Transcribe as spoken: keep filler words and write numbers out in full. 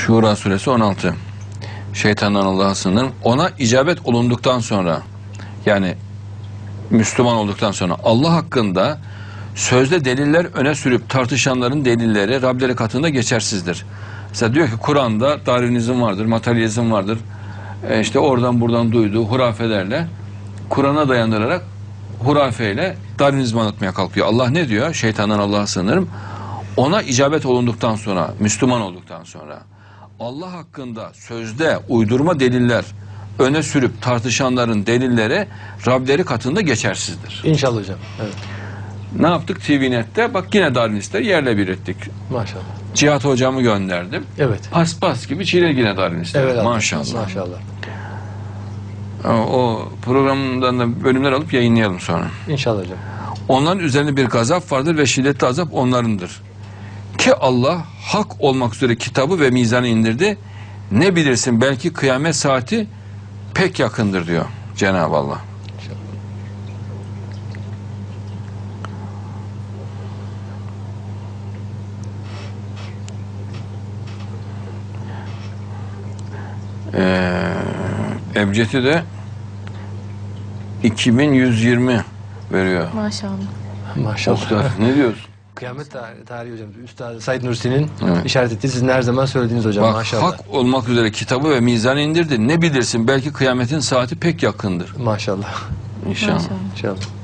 Şura suresi on altı. Şeytandan Allah'a sığınırım. Ona icabet olunduktan sonra, yani Müslüman olduktan sonra Allah hakkında sözde deliller öne sürüp tartışanların delilleri Rableri katında geçersizdir. Mesela diyor ki Kur'an'da Darwinizm vardır, materyalizm vardır. E işte oradan buradan duyduğu hurafelerle Kur'an'a dayandırarak hurafeyle Darwinizmi anlatmaya kalkıyor. Allah ne diyor? Şeytandan Allah'a sığınırım. Ona icabet olunduktan sonra, Müslüman olduktan sonra Allah hakkında sözde uydurma deliller öne sürüp tartışanların delilleri Rableri katında geçersizdir. İnşallah hocam. Evet. Ne yaptık T V Net'te? Bak yine Darwinistleri yerle bir ettik. Maşallah. Cihat hocamı gönderdim. Evet. Paspas gibi çiğner yine Darwinistleri. Evet, maşallah. Maşallah. O, o programdan da bölümler alıp yayınlayalım sonra. İnşallah hocam. Onların üzerine bir gazap vardır ve şiddetli azap onlarındır. Ki Allah hak olmak üzere kitabı ve mizanı indirdi. Ne bilirsin belki kıyamet saati pek yakındır diyor Cenab-ı Allah. Ee, Ebced'i de iki bin yüz yirmi veriyor. Maşallah. Maşallah. Oktay, ne diyorsun? Kıyamet tarihi, tarihi hocam. Üstad Said Nursi'nin Evet. işaret ettiği, sizin her zaman söylediğiniz hocam. Bak, maşallah. hak olmak üzere kitabı ve mizanı indirdi. Ne bilirsin belki kıyametin saati pek yakındır. Maşallah. İnşallah. Maşallah. İnşallah.